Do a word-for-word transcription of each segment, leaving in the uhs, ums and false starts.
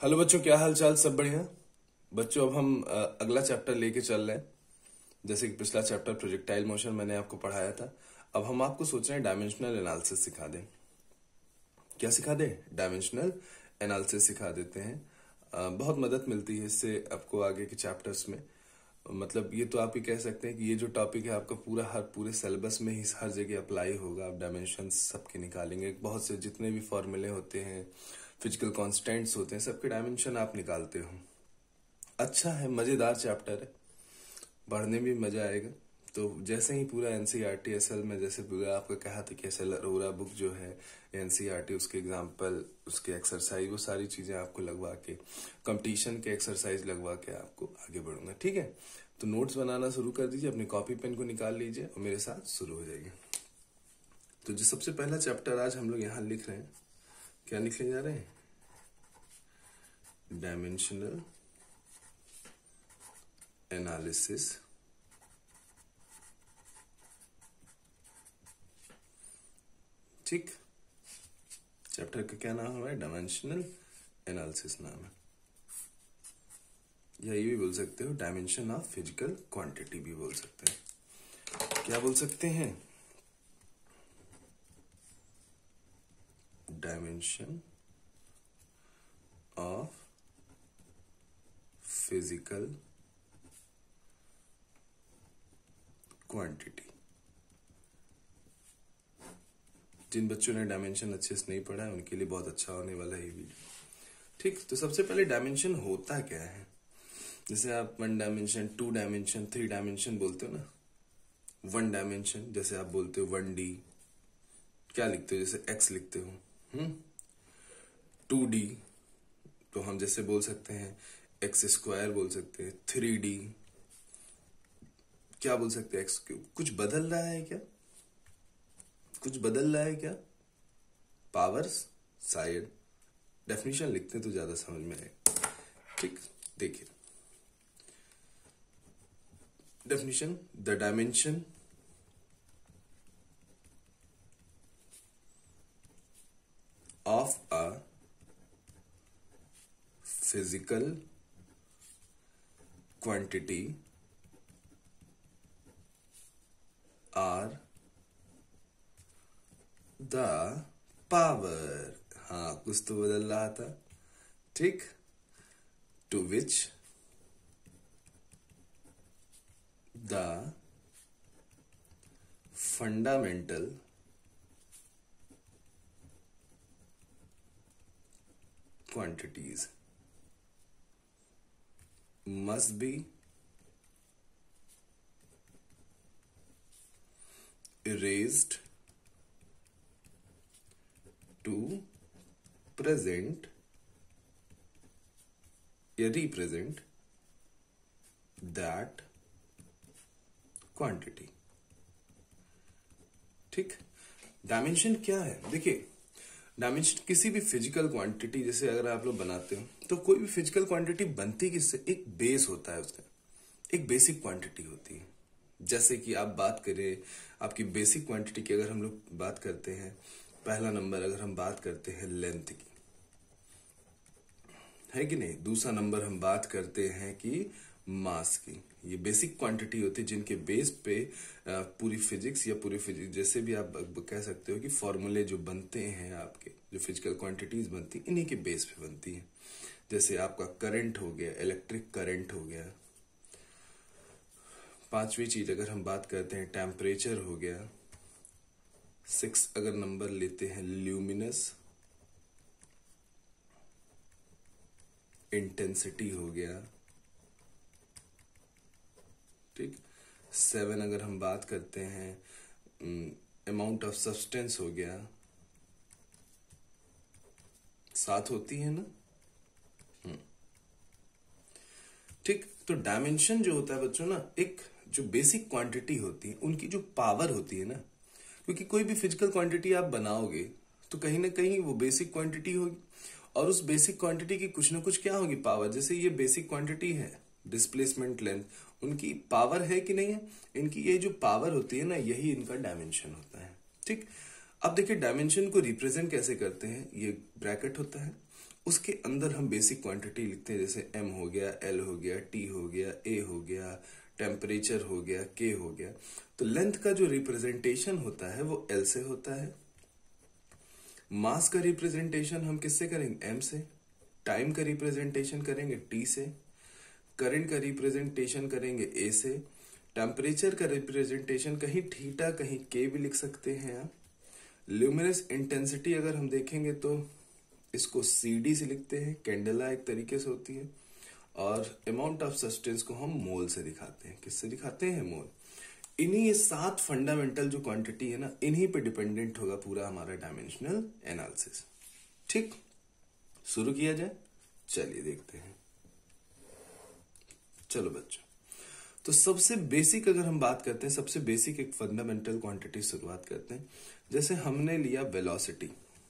Hello बच्चों, क्या हाल चाल? सब बढ़िया बच्चों। अब हम अ, अगला चैप्टर लेके चल रहे हैं। जैसे कि पिछला चैप्टर प्रोजेक्टाइल मोशन मैंने आपको पढ़ाया था। अब हम आपको सोच रहे हैं डायमेंशनल एनालिसिस सिखा दें। क्या सिखा दें? डायमेंशनल एनालिसिस सिखा देते हैं। अ, बहुत मदद मिलती है इससे आपको आगे के चैप्टर्स में। मतलब ये तो आप ही कह सकते हैं कि ये जो टॉपिक है आपका पूरा हर पूरे सिलेबस में ही हर जगह अप्लाई होगा। आप डायमेंशन सबके निकालेंगे, बहुत से जितने भी फॉर्मूले होते हैं, फिजिकल कांस्टेंट्स होते हैं, सबके डायमेंशन आप निकालते हो। अच्छा है, मजेदार चैप्टर है, पढ़ने में भी मजा आएगा। तो जैसे ही पूरा एनसीईआरटी असल में जैसे पूरा आपको कहा था कि एसएल अरोरा बुक जो है एनसीईआरटी, उसके एग्जाम्पल, उसके एक्सरसाइज, वो सारी चीजें आपको लगवा के, कंपटीशन के एक्सरसाइज लगवा के आपको आगे बढ़ूंगा। ठीक है, तो नोट्स बनाना शुरू कर दीजिए, अपने कॉपी पेन को निकाल लीजिए और मेरे साथ शुरू हो जाइए। तो जो सबसे पहला चैप्टर आज हम लोग यहाँ लिख रहे हैं, क्या लिखने जा रहे हैं? Dimensional analysis. ठीक, चैप्टर का क्या नाम है? डायमेंशनल एनालिसिस नाम है, या ये भी बोल सकते हो डायमेंशन ऑफ फिजिकल क्वांटिटी भी बोल सकते हैं। क्या बोल सकते हैं? Dimension of physical quantity. जिन बच्चों ने डायमेंशन अच्छे से नहीं पढ़ा है उनके लिए बहुत अच्छा होने वाला है ये वीडियो। ठीक, तो सबसे पहले डायमेंशन होता क्या है? जैसे आप one dimension, two dimension, three dimension बोलते हो ना। वन डायमेंशन जैसे आप बोलते हो वन डी, क्या लिखते हो? जैसे एक्स लिखते हो। हम्म टू डी तो हम जैसे बोल सकते हैं एक्स स्क्वायर बोल सकते हैं। थ्री डी क्या बोल सकते हैं? X cube. कुछ बदल रहा है क्या? कुछ बदल रहा है क्या? पावर्स शायद। डेफिनेशन लिखते हैं तो ज्यादा समझ में आएगा। ठीक, देखिए definition, the dimension of a physical quantity are the power. हाँ, कुछ तो बदल रहा था। ठीक, to which the fundamental quantities must be erased to present या represent that quantity। ठीक, डायमेंशन क्या है? देखिए, डायमेंशन किसी भी फिजिकल क्वांटिटी, जैसे अगर आप लोग बनाते हो तो कोई भी फिजिकल क्वांटिटी बनती किससे? एक बेस होता है उसका, एक बेसिक क्वांटिटी होती है। जैसे कि आप बात करें आपकी बेसिक क्वांटिटी की, अगर हम लोग बात करते हैं, पहला नंबर अगर हम बात करते हैं लेंथ की, है कि नहीं? दूसरा नंबर हम बात करते हैं कि मास की। ये बेसिक क्वांटिटी होती है जिनके बेस पे पूरी फिजिक्स या पूरी फिजिक्स, जैसे भी आप कह सकते हो कि फॉर्मूले जो बनते हैं, आपके जो फिजिकल क्वांटिटीज बनती हैं, इन्हीं के बेस पे बनती है। जैसे आपका करंट हो गया, इलेक्ट्रिक करंट हो गया। पांचवी चीज अगर हम बात करते हैं, टेम्परेचर हो गया। सिक्स अगर नंबर लेते हैं, ल्यूमिनस इंटेंसिटी हो गया। ठीक, सेवन अगर हम बात करते हैं, अमाउंट ऑफ सब्सटेंस हो गया। सात होती है ना। ठीक, तो डायमेंशन जो होता है बच्चों ना, एक जो बेसिक क्वांटिटी होती है उनकी जो पावर होती है ना, क्योंकि कोई भी फिजिकल क्वांटिटी आप बनाओगे तो कहीं ना कहीं वो बेसिक क्वांटिटी होगी, और उस बेसिक क्वांटिटी की कुछ ना कुछ क्या होगी? पावर। जैसे ये बेसिक क्वांटिटी है डिस्प्लेसमेंट लेंथ, उनकी पावर है कि नहीं है? इनकी ये जो पावर होती है ना, यही इनका डायमेंशन होता है। ठीक, अब देखिए डायमेंशन को रिप्रेजेंट कैसे करते हैं। ये ब्रैकेट होता है उसके अंदर हम बेसिक क्वांटिटी लिखते हैं, जैसे m हो गया, l हो गया, t हो गया, a हो गया, टेम्परेचर हो गया, k हो गया। तो लेंथ का जो रिप्रेजेंटेशन होता है वो l से होता है। मास का रिप्रेजेंटेशन हम किससे करेंगे? m से। टाइम का रिप्रेजेंटेशन करेंगे t से। करंट का रिप्रेजेंटेशन करेंगे a से। टेम्परेचर का रिप्रेजेंटेशन कहीं थीटा कहीं k भी लिख सकते हैं आप। ल्यूमिनस इंटेंसिटी अगर हम देखेंगे तो इसको सीडी से लिखते हैं, कैंडेला एक तरीके से होती है। और अमाउंट ऑफ सब्सटेंस को हम मोल से दिखाते हैं। किससे दिखाते हैं? मोल। इन्हीं ये सात फंडामेंटल जो क्वांटिटी है ना, इन्हीं पे डिपेंडेंट होगा पूरा हमारा डायमेंशनल एनालिसिस। ठीक, शुरू किया जाए। चलिए देखते हैं। चलो बच्चों, तो सबसे बेसिक अगर हम बात करते हैं, सबसे बेसिक एक फंडामेंटल क्वांटिटी शुरुआत करते हैं। जैसे हमने लिया वेलोसिटी।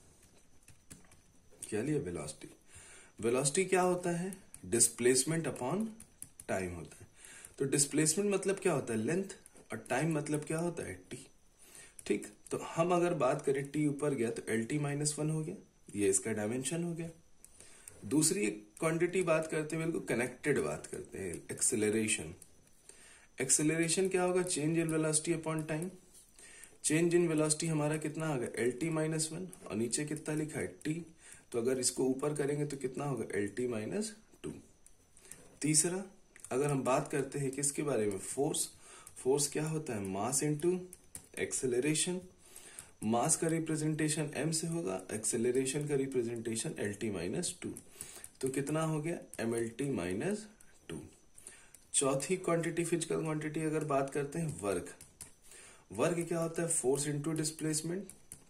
क्या लिया? वेलोसिटी। वेलोसिटी क्या होता है? डिस्प्लेसमेंट अपॉन टाइम होता है। तो डिस्प्लेसमेंट मतलब क्या होता है? लेंथ। और टाइम मतलब क्या होता है? टी। ठीक, तो हम अगर बात करें टी ऊपर गया तो एल टी माइनस वन हो गया, ये इसका डायमेंशन हो गया। दूसरी क्वांटिटी बात करते हैं, बिल्कुल कनेक्टेड बात करते हैं, एक्सेलरेशन। एक्सेलरेशन क्या होगा? Change in velocity upon time. Change in velocity हमारा कितना आ गया? एल टी माइनस वन, और नीचे कितना लिखा है? टी। तो अगर इसको ऊपर करेंगे तो कितना होगा? L T minus two. तीसरा अगर हम बात करते हैं किसके बारे में? फोर्स। फोर्स क्या होता है? Mass into acceleration. मास का रिप्रेजेंटेशन m से होगा, एक्सेलरेशन का representation L T minus two. तो कितना हो गया? M L T minus two. चौथी क्वांटिटी, फिजिकल क्वांटिटी अगर बात करते हैं, वर्क। वर्क क्या होता है? Force into displacement.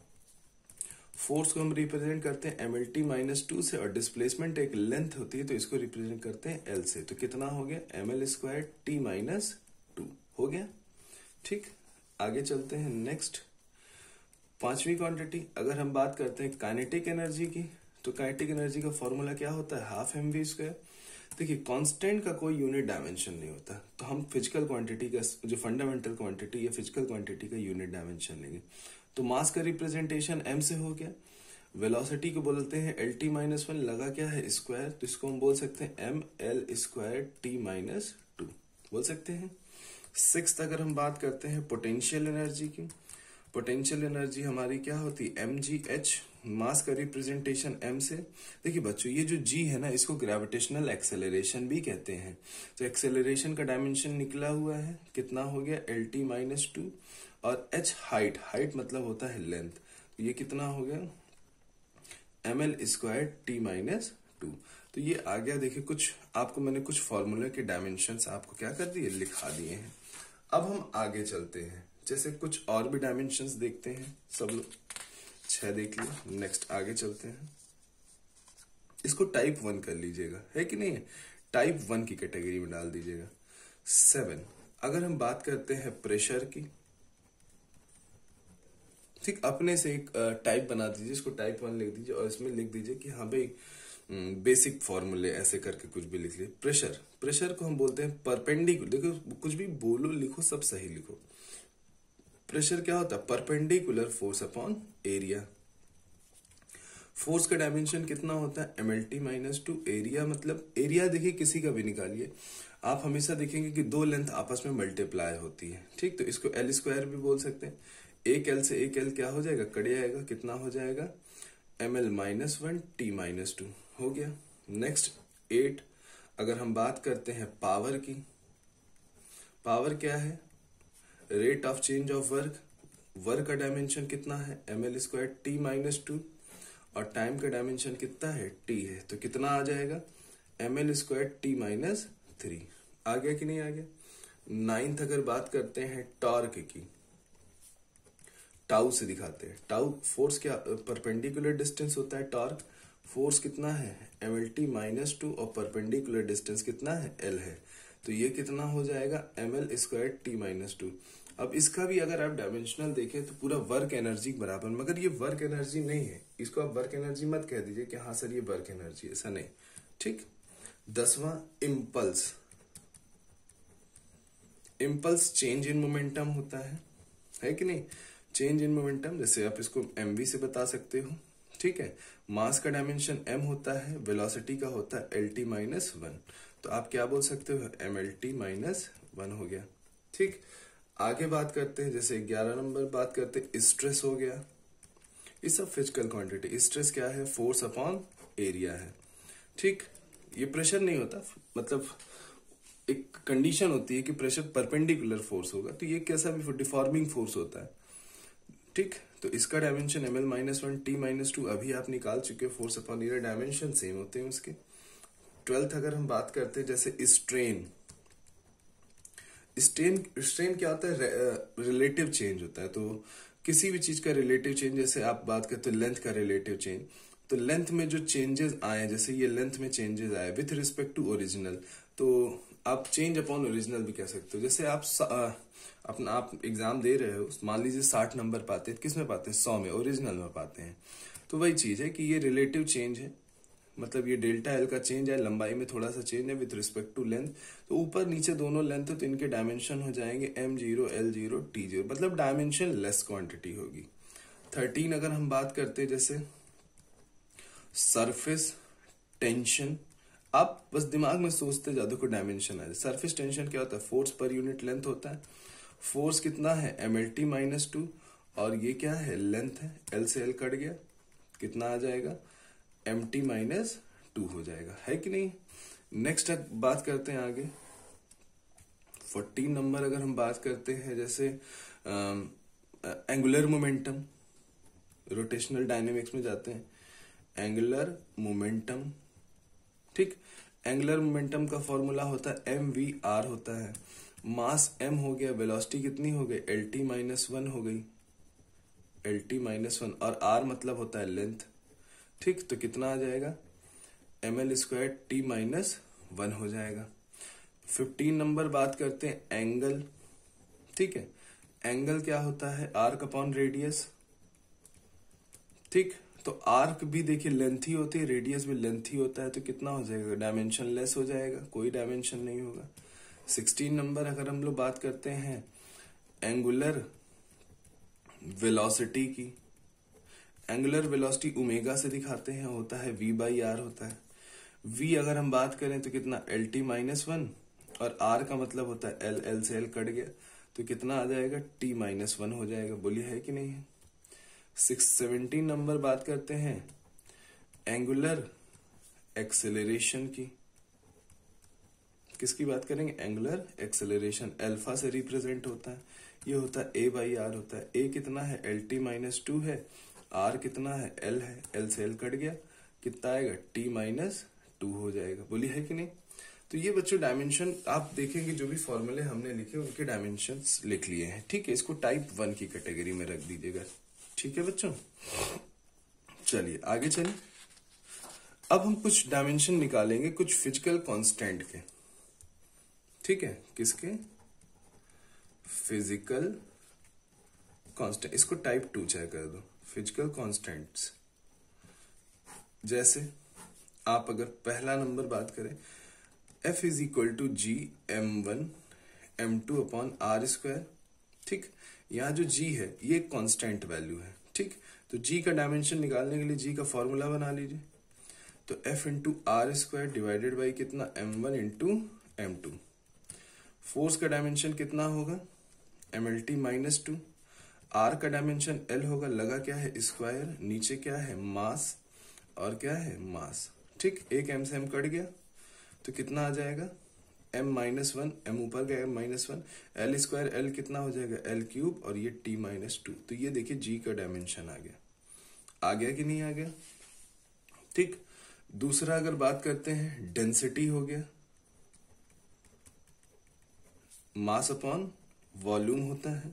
फोर्स को हम रिप्रेजेंट करते हैं M L T minus two से, और डिस्प्लेसमेंट एक लेंथ होती है तो इसको रिप्रेजेंट करते हैं एल से। तो कितना हो गया? M L square T minus two हो गया। ठीक, आगे चलते हैं। नेक्स्ट पांचवी क्वांटिटी अगर हम बात करते हैं काइनेटिक एनर्जी की, तो काइनेटिक एनर्जी का फॉर्मूला क्या होता है? Half M V square. देखिए, कांस्टेंट का कोई यूनिट डायमेंशन नहीं होता, तो हम फिजिकल क्वांटिटी का जो फंडामेंटल क्वांटिटी या फिजिकल क्वांटिटी का यूनिट डायमेंशन लेंगे। तो मास का रिप्रेजेंटेशन m से हो गया। वेलोसिटी को बोलते हैं एल टी माइनस वन, लगा क्या है? स्क्वायर, तो इसको हम बोल सकते हैं M L square T minus two बोल सकते हैं। सिक्स्थ अगर हम बात करते हैं पोटेंशियल एनर्जी की, पोटेंशियल एनर्जी हमारी क्या होती है? M G H. मास का रिप्रेजेंटेशन m से। देखिए बच्चों, ये जो g है ना, इसको ग्रेविटेशनल एक्सेलरेशन भी कहते हैं। तो एक्सेलरेशन का डायमेंशन निकला हुआ है, कितना हो गया? L T minus two. और h हाइट, हाइट मतलब होता है लेंथ, तो ये कितना हो गया? M L square T minus two. तो ये आ गया। देखिए, कुछ आपको मैंने कुछ फॉर्मूला के डायमेंशंस आपको क्या कर दिए? लिखा दिए हैं। अब हम आगे चलते हैं, जैसे कुछ और भी डायमेंशंस देखते हैं। सब लोग छह देख लिए, नेक्स्ट आगे चलते हैं। इसको टाइप वन कर लीजिएगा, है कि नहीं? टाइप वन की कैटेगरी में डाल दीजिएगा। सेवन अगर हम बात करते हैं प्रेशर की, ठीक, अपने से एक टाइप बना दीजिए, इसको टाइप वन लिख दीजिए, और इसमें लिख दीजिए कि हाँ भाई बेसिक फॉर्मूले ऐसे करके कुछ भी लिख लिए। प्रेशर, प्रेशर को हम बोलते हैं परपेंडिकुलर। देखो, कुछ भी बोलो लिखो, सब सही लिखो। प्रेशर क्या होता है? Perpendicular force upon area. Force का डायमेंशन कितना होता है? M L T minus two. Area मतलब, एरिया देखिए किसी का भी निकालिए, आप हमेशा देखेंगे कि दो लेंथ आपस में मल्टीप्लाई होती है। ठीक, तो इसको एल स्क्वायर भी बोल सकते हैं। एक एल से एक एल क्या हो जाएगा? कट जाएगा, कितना हो जाएगा? M L minus one T minus two हो गया। नेक्स्ट एट अगर हम बात करते हैं पावर की, पावर क्या है? Rate of change of work. Work का डायमेंशन कितना है? M L square T minus two, और टाइम का डायमेंशन कितना है? टी है, तो कितना आ जाएगा? M L square T minus three. आ गया कि नहीं आ गया? नाइन्थ अगर बात करते हैं टॉर्क की, टाउ से दिखाते हैं। टाउ फोर्स क्या? परपेंडिकुलर डिस्टेंस होता है टॉर्क। फोर्स कितना है? M L T minus two, और परपेंडिकुलर डिस्टेंस कितना है? एल है, तो ये कितना हो जाएगा? M L square T minus two. अब इसका भी अगर आप डायमेंशनल देखें तो पूरा वर्क एनर्जी बराबर, मगर ये वर्क एनर्जी नहीं है, इसको आप वर्क एनर्जी मत कह दीजिए कि हाँ सर ये वर्क एनर्जी, ऐसा नहीं। ठीक, दसवां impulse. Impulse change in momentum होता है, है कि नहीं? चेंज इन मोमेंटम, जैसे आप इसको एमवी से बता सकते हो। ठीक है, मास का डायमेंशन m होता है, वेलोसिटी का होता है एल टी माइनस वन, तो आप क्या बोल सकते हो, M L T minus one हो गया। ठीक, आगे बात करते हैं, जैसे ग्यारह नंबर बात करते हैं, स्ट्रेस हो गया। ये सब फिजिकल क्वांटिटी, स्ट्रेस क्या है, फोर्स अपॉन एरिया है। ठीक, ये प्रेशर नहीं होता, मतलब एक कंडीशन होती है कि प्रेशर परपेंडिकुलर फोर्स होगा, तो ये कैसा भी डिफॉर्मिंग फोर्स होता है। ठीक, तो इसका dimension M L minus one, T minus two अभी आप निकाल चुके हो, force upon area dimension same होते हैं उसके। ट्वेल्थ अगर हम बात करते हैं, जैसे स्ट्रेन, स्ट्रेन स्ट्रेन क्या होता है, रिलेटिव चेंज होता है। तो किसी भी चीज का रिलेटिव चेंज, जैसे आप बात करते हो लेंथ का रिलेटिव चेंज, तो लेंथ में जो चेंजेस आए, जैसे ये लेंथ में चेंजेस आए विथ रिस्पेक्ट टू ओरिजिनल, तो आप चेंज अपॉन ओरिजिनल भी कह सकते हो। जैसे आप आ, अपना आप एग्जाम दे रहे हो, मान लीजिए साठ नंबर पाते हैं, किस में पाते हैं, सौ में, ओरिजिनल में पाते हैं। तो वही चीज है कि ये रिलेटिव चेंज है, मतलब ये डेल्टा एल का चेंज है, लंबाई में थोड़ा सा चेंज है विथ रिस्पेक्ट टू लेंथ। तो ऊपर नीचे दोनों लेंथ है, तो इनके डायमेंशन हो जाएंगे M zero, L zero, T zero, मतलब डायमेंशन लेस क्वांटिटी होगी। थर्टीन अगर हम बात करते हैं, जैसे सरफेस टेंशन, आप बस दिमाग में सोचते जाओ को डायमेंशन है। सरफेस टेंशन क्या होता है, फोर्स पर यूनिट लेंथ होता है। फोर्स कितना है, M L T minus two, और ये क्या है, लेंथ है, एल से एल कट गया, कितना आ जाएगा, एम टी माइनस टू हो जाएगा, है कि नहीं। नेक्स्ट बात करते हैं आगे, फोर्टीन नंबर अगर हम बात करते हैं, जैसे एंगुलर मोमेंटम, रोटेशनल डायनेमिक्स में जाते हैं, एंगुलर मोमेंटम। ठीक, एंगुलर मोमेंटम का फॉर्मूला होता है एम वी आर होता है, मास m हो गया, वेलोसिटी कितनी हो गई, एल टी माइनस वन हो गई, एल टी माइनस वन, और r मतलब होता है लेंथ। ठीक, तो कितना आ जाएगा, M L square T minus one हो जाएगा। फिफ्टीन नंबर बात करते हैं एंगल। ठीक है, एंगल क्या होता है, आर्क अपॉन रेडियस। ठीक, तो आर्क भी देखिए लेंथ ही होती है, रेडियस भी लेंथ ही होता है, तो कितना हो जाएगा, डायमेंशन लेस हो जाएगा, कोई डायमेंशन नहीं होगा। सिक्सटीन नंबर अगर हम लोग बात करते हैं एंगुलर वेलोसिटी की, एंगुलर वेलोसिटी ओमेगा से दिखाते हैं, होता है v बाई आर होता है। v अगर हम बात करें तो कितना, एल टी माइनस वन, और r का मतलब होता है l, l से l कट गया, तो कितना आ जाएगा, t माइनस वन हो जाएगा। बोलिए है कि नहीं है। सिक्स सेवनटीन नंबर बात करते हैं एंगुलर एक्सेलरेशन की, किसकी बात करेंगे, एंगुलर एक्सेलरेशन, अल्फा से रिप्रेजेंट होता है, ये होता है a बाई आर होता है। a कितना है, एल टी माइनस टू है, r कितना है, l है, l से l कट गया, कितना आएगा, t माइनस टू हो जाएगा। बोलिए है कि नहीं। तो ये बच्चों डायमेंशन आप देखेंगे, जो भी फॉर्मूले हमने लिखे उनके डायमेंशंस लिख लिए हैं। ठीक है, इसको टाइप वन की कैटेगरी में रख दीजिएगा। ठीक है बच्चों, चलिए आगे चलिए। अब हम कुछ डायमेंशन निकालेंगे कुछ फिजिकल कांस्टेंट के। ठीक है, किसके, फिजिकल कांस्टेंट, इसको टाइप टू चेक कर दो, फिजिकल कांस्टेंट्स। जैसे आप अगर पहला नंबर बात करें, F is equal to G M one M two upon R square. ठीक, यहाँ जो g है ये कांस्टेंट वैल्यू है। ठीक, तो g का डायमेंशन निकालने के लिए g का फॉर्मूला बना लीजिए, तो f into R square divided by कितना, M one into M two. Force का डायमेंशन कितना होगा, M L T minus two, R का डायमेंशन l होगा, लगा क्या है, स्क्वायर, नीचे क्या है, मास, और क्या है, मास। ठीक, एक m से m कट गया, तो कितना आ जाएगा, m माइनस वन, एम ऊपर गया m minus one, L square l कितना हो जाएगा, l क्यूब, और ये t माइनस टू। तो ये देखिए g का डायमेंशन आ गया, आ गया कि नहीं आ गया। ठीक, दूसरा अगर बात करते हैं डेंसिटी हो गया, मास अपॉन वॉल्यूम होता है।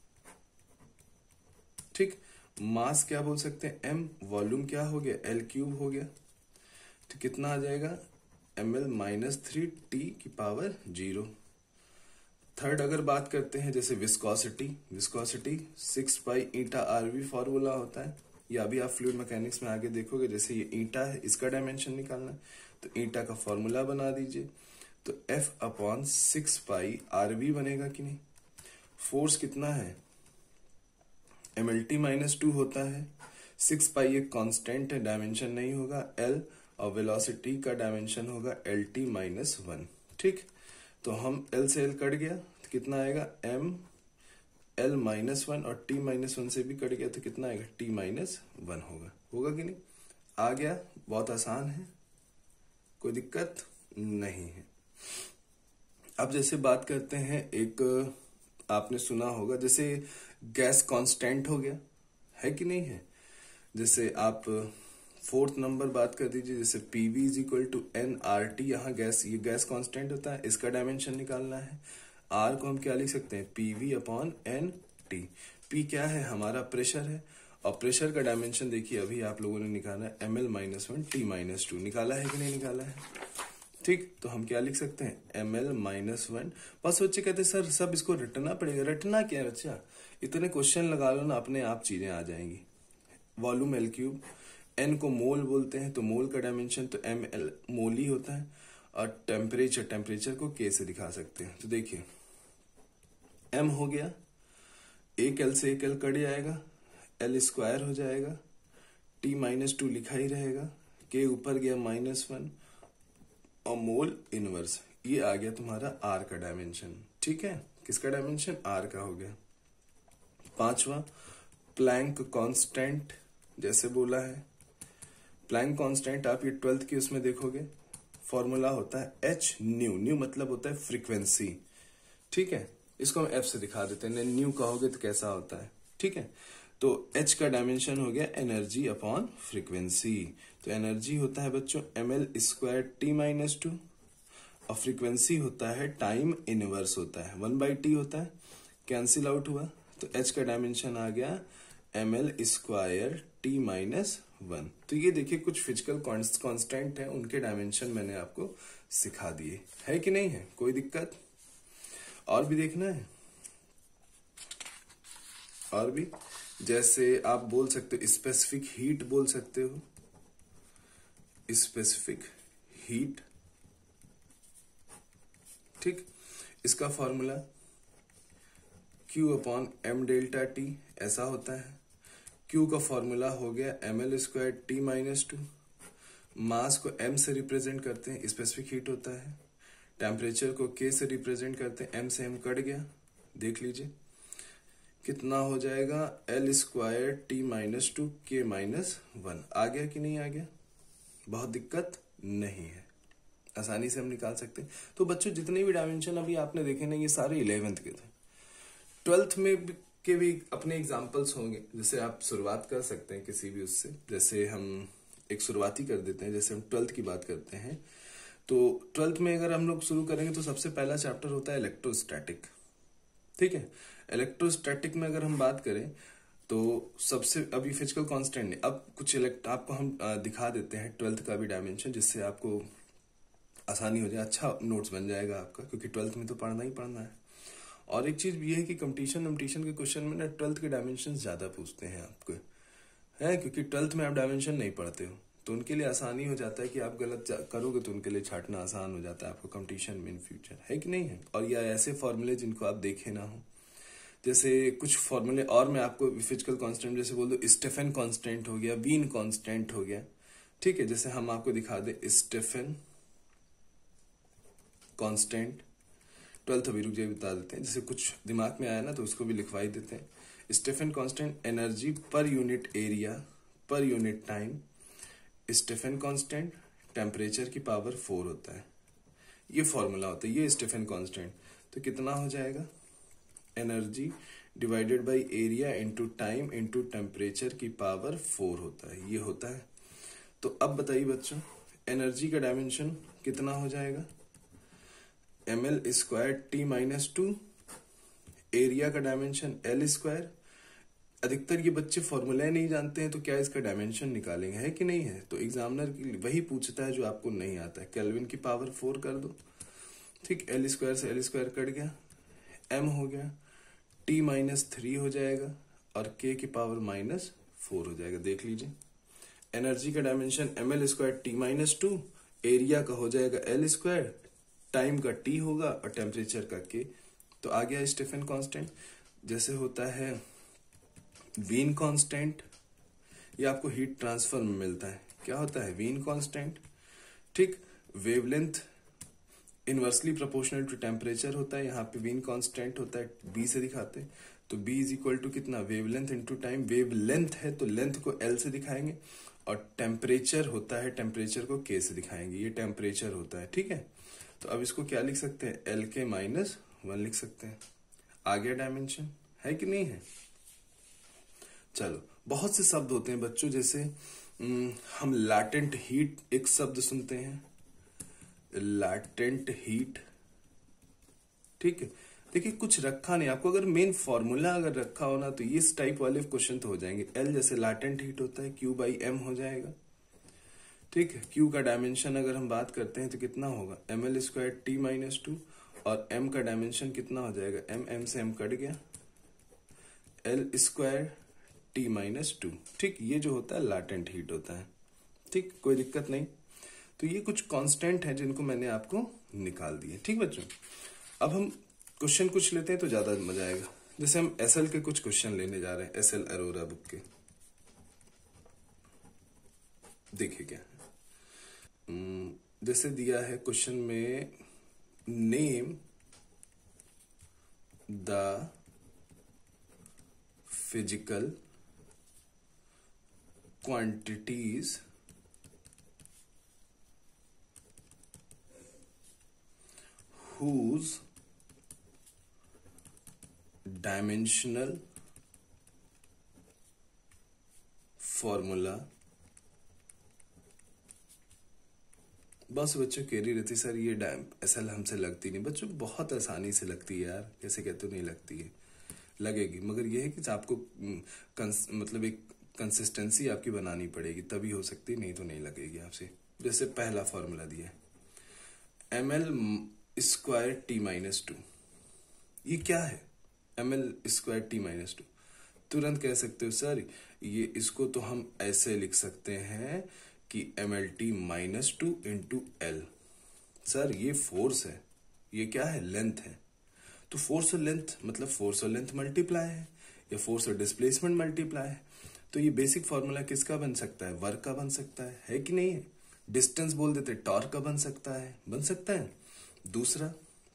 ठीक, मास क्या बोल सकते हैं, m, वॉल्यूम क्या हो गया, l क्यूब हो गया, तो कितना आ जाएगा, M L minus three T की पावर जीरो। थर्ड अगर बात करते हैं, जैसे viscosity, viscosity six by eta R V formula होता है, या अभी आप फ्लूइड मैकेनिक्स में आगे देखोगे। जैसे ये ईटा है, इसका डायमेंशन निकालना है, तो ईटा का फॉर्मूला बना दीजिए, तो F upon six by R V बनेगा कि नहीं। फोर्स कितना है, M L T minus two होता है, सिक्स पाई एक कांस्टेंट है, डायमेंशन नहीं होगा एल, और वेलोसिटी का डायमेंशन होगा एल टी माइनस वन। ठीक, तो हम एल से एल कट गया तो कितना आएगा एम एल माइनस वन, और टी माइनस वन से भी कट गया तो कितना आएगा टी माइनस वन होगा। होगा कि नहीं? आ गया, बहुत आसान है, कोई दिक्कत नहीं है। अब जैसे बात करते हैं, एक आपने सुना होगा जैसे गैस कांस्टेंट हो गया, है कि नहीं है? जैसे आप फोर्थ नंबर बात कर दीजिए, जैसे PV is equal to N R T, यहाँ गैस, ये गैस कांस्टेंट होता है, इसका डायमेंशन निकालना है। आर को हम क्या लिख सकते हैं, PV upon N T. P क्या है, हमारा प्रेशर है, और प्रेशर का डायमेंशन देखिए अभी आप लोगों ने निकाला है M L minus one T minus two, निकाला है कि नहीं निकाला है? ठीक, तो हम क्या लिख सकते हैं एम एल माइनस वन। बस बच्चे कहते हैं सर सब इसको रटना पड़ेगा। रटना क्या है बच्चा, इतने क्वेश्चन लगा लो ना, अपने आप चीजें आ जाएंगी। वॉल्यूम एल क्यूब, एन को मोल बोलते हैं, तो मोल का डायमेंशन तो एम एल मोल ही होता है, और टेम्परेचर टेम्परेचर को के से दिखा सकते हैं। तो देखिए एम हो गया, एक एल से एक एल कट जाएगा, एल स्क्वायर हो जाएगा, टी माइनस टू लिखा ही रहेगा, के ऊपर गया माइनस वन, और मोल इनवर्स, ये आ गया तुम्हारा आर का डायमेंशन। ठीक है, किसका डायमेंशन, आर का हो गया। पांचवा प्लैंक कांस्टेंट, जैसे बोला है प्लैंक कांस्टेंट, आप ये ट्वेल्थ की उसमें देखोगे फॉर्मूला होता है एच न्यू, न्यू मतलब होता है फ्रीक्वेंसी। ठीक है, इसको हम एफ से दिखा देते हैं, न्यू कहोगे तो कैसा होता है। ठीक है, तो एच का डायमेंशन हो गया एनर्जी अपॉन फ्रीक्वेंसी, तो एनर्जी होता है बच्चों M L square T minus two, और फ्रीक्वेंसी होता है टाइम इनवर्स होता है, वन बाई टी होता है, कैंसिल आउट हुआ, तो एच का डायमेंशन आ गया M L square T minus one. तो ये देखिए कुछ फिजिकल कांस्टेंट है, उनके डायमेंशन मैंने आपको सिखा दिए, है कि नहीं है? कोई दिक्कत? और भी देखना है, और भी जैसे आप बोल सकते हो स्पेसिफिक हीट बोल सकते हो, स्पेसिफिक हीट। ठीक, इसका formula Q upon M delta T ऐसा होता है। Q का फॉर्मूला हो गया M L square T minus two, mass को m से रिप्रेजेंट करते हैं, स्पेसिफिक हीट होता है, टेम्परेचर को k से रिप्रेजेंट करते हैं, m से m कट गया, देख लीजिए कितना हो जाएगा L square T minus two के माइनस वन। आ गया कि नहीं आ गया? बहुत दिक्कत नहीं है, आसानी से हम निकाल सकते हैं। तो बच्चों जितने भी डायमेंशन अभी आपने देखे ना, ये सारे इलेवेंथ के थे। ट्वेल्थ में भी के भी अपने एग्जाम्पल्स होंगे, जैसे आप शुरुआत कर सकते हैं किसी भी उससे। जैसे हम एक शुरुआती कर देते हैं, जैसे हम ट्वेल्थ की बात करते हैं, तो ट्वेल्थ में अगर हम लोग शुरू करेंगे तो सबसे पहला चैप्टर होता है इलेक्ट्रोस्टैटिक। ठीक है, इलेक्ट्रोस्टैटिक में अगर हम बात करें तो सबसे, अभी फिजिकल कांस्टेंट नहीं, अब कुछ इलेक्ट आपको हम दिखा देते हैं ट्वेल्थ का भी डायमेंशन, जिससे आपको आसानी हो जाए, अच्छा नोट्स बन जाएगा आपका, क्योंकि ट्वेल्थ में तो पढ़ना ही पढ़ना है। और एक चीज भी है कि कंपटीशन कंपटीशन के क्वेश्चन में ना ट्वेल्थ के डायमेंशन ज्यादा पूछते हैं आपको, है, क्योंकि ट्वेल्थ में आप डायमेंशन नहीं पढ़ते हो, तो उनके लिए आसानी हो जाता है कि आप गलत करोगे तो उनके लिए छाटना आसान हो जाता है आपको कंपटीशन में इन फ्यूचर, है कि नहीं है? और या ऐसे फॉर्मूले जिनको आप देखे ना हो, जैसे कुछ फॉर्मूले और मैं आपको फिजिकल कांस्टेंट जैसे बोल दो, स्टेफन कांस्टेंट हो गया, वीन कांस्टेंट हो गया। ठीक है, जैसे हम आपको दिखा दे स्टेफन कांस्टेंट, ट्वेल्थ अभी रुक जाए बता देते हैं, जैसे कुछ दिमाग में आया ना तो उसको भी लिखवा ही देते हैं। Stefan constant energy per unit area per unit time, Stefan constant temperature की पावर फोर होता है, ये फॉर्मूला होता है, ये स्टेफन कांस्टेंट। तो कितना हो जाएगा energy divided by area into time into temperature की पावर फोर होता है, ये होता है। तो अब बताइए बच्चों एनर्जी का डायमेंशन कितना हो जाएगा M L square T minus two, area का डायमेंशन एल स्क्वायर। अधिकतर ये बच्चे फॉर्मूला नहीं जानते हैं तो क्या इसका डायमेंशन निकालेंगे, है कि नहीं है? तो एग्जामिनर वही पूछता है जो आपको नहीं आता है, केल्विन की पावर फोर कर दो। ठीक, एल स्क्वायर से एल स्क्वायर कट गया, एम हो गया, टी माइनस थ्री हो जाएगा, और के की पावर माइनस फोर हो जाएगा। देख लीजिए एनर्जी का dimension M L square T minus two, area का हो जाएगा एल स्क्वायर, टाइम का टी होगा, और टेम्परेचर का के। तो आ गया स्टेफन कांस्टेंट। जैसे होता है वीन कांस्टेंट, ये आपको हीट ट्रांसफर में मिलता है, क्या होता है, वीन कांस्टेंट। ठीक, wavelength inversely proportional to temperature होता है, यहाँ पे वीन कांस्टेंट होता है, बी से दिखाते हैं, तो बी इज इक्वल टू कितना, वेवलेंथ इनटू टाइम। वेवलेंथ है तो लेंथ को एल से दिखाएंगे, और टेम्परेचर होता है, टेम्परेचर को के से दिखाएंगे, ये टेम्परेचर होता है। ठीक है, तो अब इसको क्या लिख सकते हैं, एल के माइनस वन लिख सकते हैं। आ गया डायमेंशन, है कि नहीं है। चलो, बहुत से शब्द होते हैं बच्चों, जैसे हम लैटेंट हीट एक शब्द सुनते हैं, लैटेंट हीट। ठीक है, देखिए कुछ रखा नहीं आपको, अगर मेन फॉर्मूला अगर रखा हो ना तो ये इस टाइप वाले क्वेश्चन तो हो जाएंगे। एल जैसे लैटेंट हीट होता है, क्यू बाई एम हो जाएगा। ठीक है, क्यू का डायमेंशन अगर हम बात करते हैं तो कितना होगा, M L square T minus two, और एम का डायमेंशन कितना हो जाएगा, एम एम से एम कट गया, L square T minus two. ठीक, ये जो होता है लैटेंट हीट होता है। ठीक, कोई दिक्कत नहीं। तो ये कुछ कांस्टेंट है जिनको मैंने आपको निकाल दिए। ठीक बच्चों, अब हम क्वेश्चन कुछ लेते हैं तो ज्यादा मजा आएगा। जैसे हम एसएल के कुछ क्वेश्चन लेने जा रहे हैं, एसएल अरोरा बुक के। देखिए क्या है, जैसे दिया है क्वेश्चन में, name the physical quantities whose dimensional formula। बस बच्चों केरी रहती सर ये डायम एसएल हमसे लगती नहीं। बच्चों बहुत आसानी से लगती है यार, कैसे कहते हो नहीं लगती है, लगेगी, मगर यह है कि आपको मतलब एक कंसिस्टेंसी आपकी बनानी पड़ेगी, तभी हो सकती है, नहीं तो नहीं लगेगी आपसे। जैसे पहला फॉर्मूला दिया है, M L square T minus two, ये क्या है, M L square T minus two. तुरंत कह सकते हो सर ये, इसको तो हम ऐसे लिख सकते हैं कि M L T minus two into L. Sir ये फोर्स है, ये क्या है, लेंथ है, तो फोर्स और लेंथ मतलब फोर्स और लेंथ मल्टीप्लाई है, या फोर्स और डिस्प्लेसमेंट मल्टीप्लाई है। तो ये बेसिक फॉर्मूला किसका बन सकता है, वर्क का बन सकता है, है कि नहीं है। डिस्टेंस बोल देते टॉर्क का बन सकता है, बन सकता है। दूसरा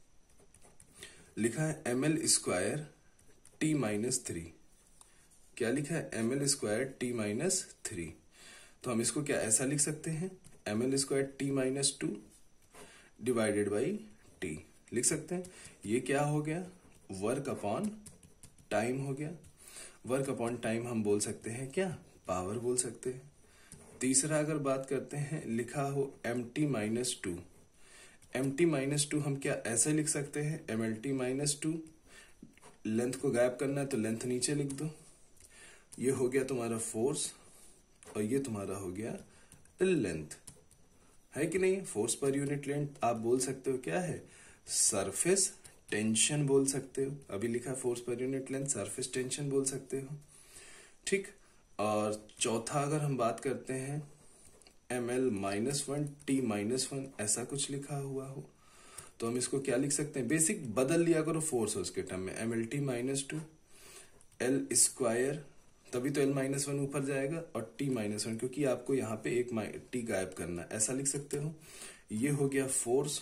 लिखा है M L square T minus three, क्या लिखा है, M L square T minus three, तो हम इसको क्या ऐसा लिख सकते हैं, M L square T minus two divided by T लिख सकते हैं। ये क्या हो गया, वर्क अपॉन टाइम हो गया। वर्क अपॉन टाइम हम बोल सकते हैं क्या, पावर बोल सकते हैं। तीसरा अगर बात करते हैं, लिखा हो M T minus two, M T minus two हम क्या ऐसे लिख सकते हैं, M L T minus two, length को गायब करना है तो लेंथ नीचे लिख दो। ये हो गया तुम्हारा फोर्स, और ये तुम्हारा हो गया लेंथ, है कि नहीं। फोर्स पर यूनिट लेंथ आप बोल सकते हो क्या है, सरफेस टेंशन बोल सकते हो। अभी लिखा force per unit length, surface tension बोल सकते हो। ठीक, और चौथा अगर हम बात करते हैं, M L minus one T minus one ऐसा कुछ लिखा हुआ हो तो हम इसको क्या लिख सकते हैं, बेसिक बदल लिया करो फोर्स उसके टर्म में, M L T minus two L square, तभी तो एल माइनस वन ऊपर जाएगा, और टी माइनस वन क्योंकि आपको यहाँ पे एक टी गायब करना, ऐसा लिख सकते हो। ये हो गया फोर्स,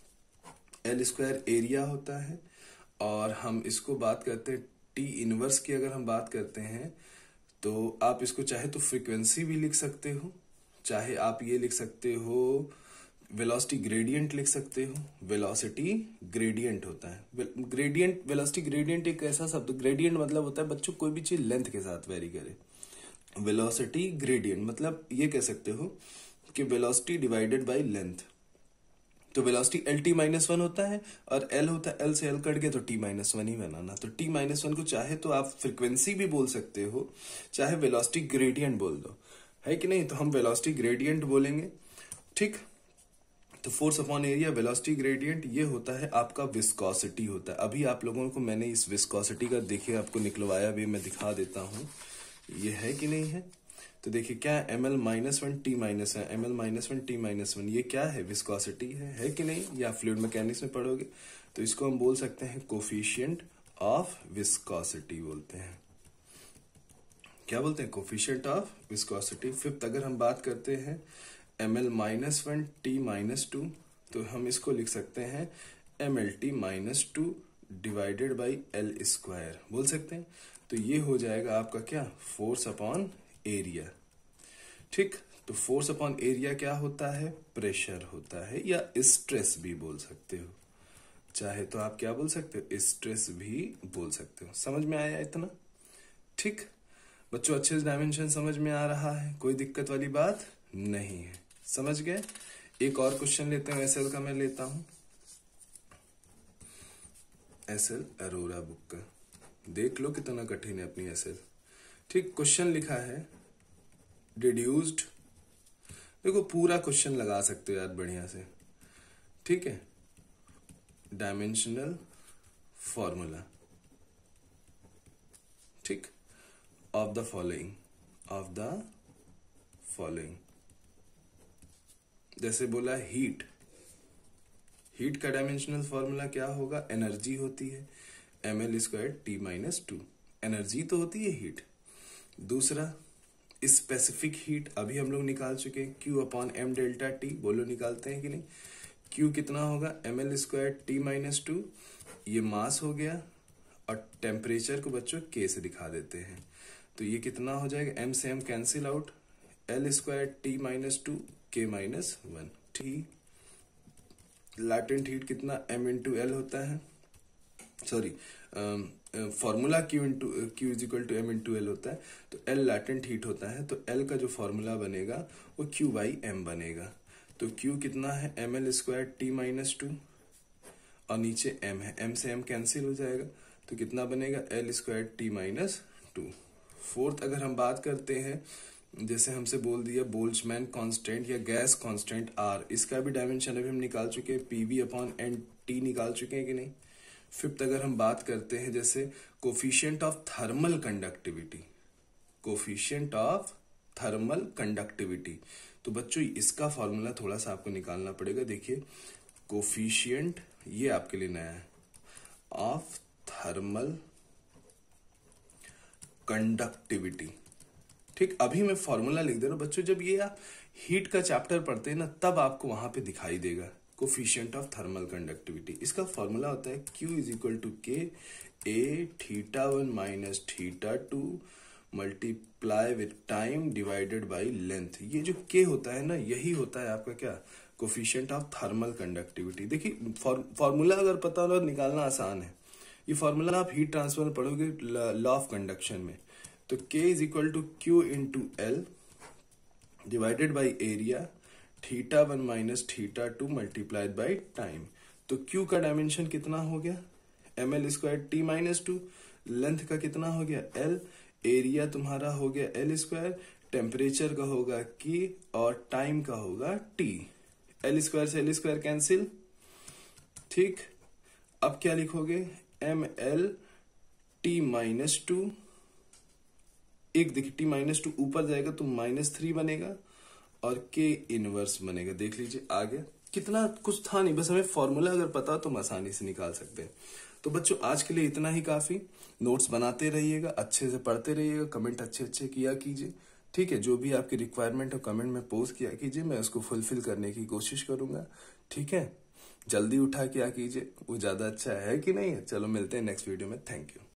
एल स्क्वायर एरिया होता है, और हम इसको बात करते हैं टी इनवर्स की। अगर हम बात करते हैं तो आप इसको चाहे तो फ्रीक्वेंसी भी लिख सकते हो, चाहे आप ये लिख सकते हो वेलोसिटी ग्रेडियंट लिख सकते हो। वेलोसिटी ग्रेडियंट होता है, ग्रेडियंट वेलोसिटी ग्रेडियंट एक ऐसा शब्द, ग्रेडियंट मतलब होता है बच्चों कोई भी चीज लेंथ के साथ वेरी करे। वेलोसिटी ग्रेडियंट मतलब ये कह सकते हो कि वेलोसिटी डिवाइडेड बाय लेंथ। तो velocity L T minus one होता है, और एल होता है, एल से एल कट गया तो टी माइनस वन ही बनाना। तो टी माइनस वन को चाहे तो आप फ्रिक्वेंसी भी बोल सकते हो, चाहे वेलोसिटी ग्रेडियंट बोल दो, है कि नहीं। तो हम वेलोसिटी ग्रेडियंट बोलेंगे। ठीक, तो force upon area velocity gradient ये होता है आपका विस्कोसिटी होता है। अभी आप लोगों को मैंने इस विस्कोसिटी का देखिए आपको निकलवाया भी, मैं दिखा देता हूं ये है कि नहीं है। तो देखिए क्या है, M L minus one T minus one, M L minus one T minus one, ये क्या है, विस्कोसिटी है, है कि नहीं। या फ्लूइड मैकेनिक्स में पढ़ोगे तो इसको हम बोल सकते हैं कोफिशिएंट ऑफ विस्कोसिटी बोलते हैं। क्या बोलते हैं, कोफिशिएंट ऑफ विस्कोसिटी। फिफ्थ अगर हम बात करते हैं M L minus one T minus two, तो हम इसको लिख सकते हैं M L T minus two divided by L square बोल सकते हैं। तो ये हो जाएगा आपका क्या, फोर्स अपॉन एरिया। ठीक, तो फोर्स अपॉन एरिया क्या होता है, प्रेशर होता है, या स्ट्रेस भी बोल सकते हो, चाहे तो आप क्या बोल सकते हो, स्ट्रेस भी बोल सकते हो। समझ में आया इतना? ठीक बच्चों, अच्छे से डायमेंशन समझ में आ रहा है, कोई दिक्कत वाली बात नहीं है, समझ गए। एक और क्वेश्चन लेते हैं, एसएल का मैं लेता हूं, एसएल अरोरा बुक का, देख लो कितना कठिन है अपनी एसएल। ठीक, क्वेश्चन लिखा है डिड्यूस्ड, देखो पूरा क्वेश्चन लगा सकते हो यार बढ़िया से, ठीक है। डायमेंशनल फॉर्मूला, ठीक, of the following, of the following, जैसे बोला हीट, हीट का डायमेंशनल फॉर्मूला क्या होगा, एनर्जी होती है M L square T minus two, energy तो होती है हीट। दूसरा स्पेसिफिक हीट अभी हम लोग निकाल चुके हैं, Q upon M delta T, बोलो निकालते हैं कि नहीं। क्यू कितना होगा, M L square T minus two, ये मास हो गया, और टेम्परेचर को बच्चों के से दिखा देते हैं, तो ये कितना हो जाएगा, एम से M cancel out, L square T minus two के माइनस वन। ठीक, लैटेंट हीट कितना, एम इंटू एल होता है, sorry formula Q into Q is equal to M into L होता है, तो एल लैटेंट हीट होता है, तो एल का जो फॉर्मूला बनेगा वो क्यू बाई एम बनेगा। तो क्यू कितना है, M L square T minus two, और नीचे एम है, एम से एम कैंसिल हो जाएगा, तो कितना बनेगा, L square T minus two. Fourth अगर हम बात करते हैं, जैसे हमसे बोल दिया बोल्ट्जमैन कांस्टेंट या गैस कांस्टेंट आर, इसका भी डायमेंशन अभी हम निकाल चुके हैं, पीवी अपॉन एन टी निकाल चुके हैं कि नहीं। फिफ्थ अगर हम बात करते हैं जैसे coefficient of thermal conductivity, coefficient of thermal conductivity, तो बच्चों इसका फॉर्मूला थोड़ा सा आपको निकालना पड़ेगा। देखिए कोफिशिएंट, ये आपके लिए नया है, ऑफ थर्मल कंडक्टिविटी। ठीक, अभी मैं फॉर्मूला लिख दे रहा हूं बच्चों, जब ये आप हीट का चैप्टर पढ़ते हैं ना, तब आपको वहां पे दिखाई देगा कोफिशिएंट ऑफ थर्मल कंडक्टिविटी। इसका फॉर्मूला होता है Q is equal to K A theta one minus theta two multiply with time divided by length. ये जो K होता है ना, यही होता है आपका क्या, कोफिशिएंट ऑफ थर्मल कंडक्टिविटी। देखिए फॉर्मूला अगर पता हो तो निकालना आसान है, ये फॉर्मूला आप हीट ट्रांसफर में पढ़ोगे लॉ ऑफ कंडक्शन में। तो K is equal to Q into L divided by area, theta one minus theta two multiplied by time. तो Q का डायमेंशन कितना हो गया, M L square T minus two, length का कितना हो गया L, एरिया तुम्हारा हो गया एल स्क्वायर, टेम्परेचर का होगा K, और टाइम का होगा T। एल स्क्वायर से एल स्क्वायर कैंसिल। ठीक, अब क्या लिखोगे, M L T minus two, एक देखिए टी माइनस टू ऊपर जाएगा तो माइनस थ्री बनेगा, और के इनवर्स बनेगा। देख लीजिए आ गया, कितना कुछ था नहीं, बस हमें फॉर्मूला अगर पता तो हम आसानी से निकाल सकते हैं। तो बच्चों आज के लिए इतना ही काफी, नोट्स बनाते रहिएगा, अच्छे से पढ़ते रहिएगा, कमेंट अच्छे अच्छे किया कीजिए, ठीक है। जो भी आपकी रिक्वायरमेंट हो कमेंट में पोस्ट किया कीजिए, मैं उसको फुलफिल करने की कोशिश करूंगा, ठीक है। जल्दी उठा किया कीजिए, वो ज्यादा अच्छा है कि नहीं है। चलो मिलते हैं नेक्स्ट वीडियो में, थैंक यू।